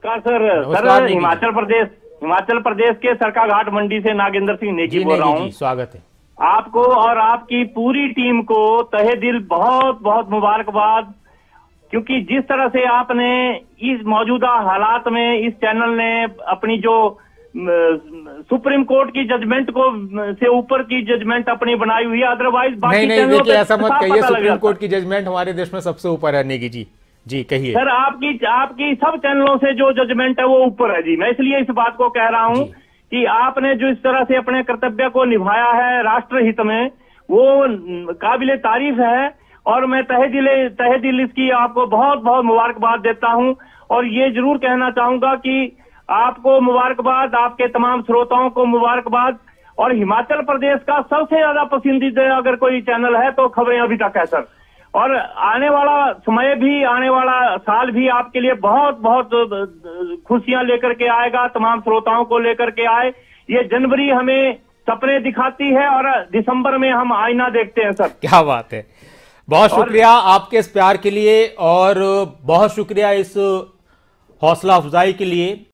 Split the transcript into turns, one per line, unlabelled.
नमस्कार sir. Sir Himachal Pradesh के सरकाघाट मंडी से नागेंद्र सिंह नेगी बोल रहा हूँ।
स्वागत है
आपको और आपकी पूरी टीम को तहे दिल बहुत बहुत मुबारकबाद, क्योंकि जिस तरह से आपने इस मौजूदा हालात में इस चैनल ने अपनी जो सुप्रीम कोर्ट की जजमेंट को से ऊपर की जजमेंट अपनी बनाई हुई है, अदरवाइज बाकी
नहीं देखिए ऐसा मत कहिए, सुप्रीम कोर्ट की जजमेंट हमारे देश में सबसे ऊपर है नेगी जी। जी कहिए
सर, आपकी सब चैनलों से जो जजमेंट है वो ऊपर है जी। मैं इसलिए इस बात को कह रहा हूँ कि आपने जो इस तरह से अपने कर्तव्य को निभाया है राष्ट्र हित में, वो काबिले तारीफ है और मैं तहे दिल इसकी आपको बहुत बहुत मुबारकबाद देता हूं। और ये जरूर कहना चाहूंगा कि आपको मुबारकबाद, आपके तमाम श्रोताओं को मुबारकबाद। और हिमाचल प्रदेश का सबसे ज्यादा पसंदीदा अगर कोई चैनल है तो खबरें अभी तक है सर। और आने वाला समय भी, आने वाला साल भी आपके लिए बहुत बहुत खुशियां लेकर के आएगा, तमाम श्रोताओं को लेकर के आए। ये जनवरी हमें सपने दिखाती है और दिसंबर में हम आईना देखते हैं सर।
क्या बात है, बहुत शुक्रिया आपके इस प्यार के लिए और बहुत शुक्रिया इस हौसला अफजाई के लिए।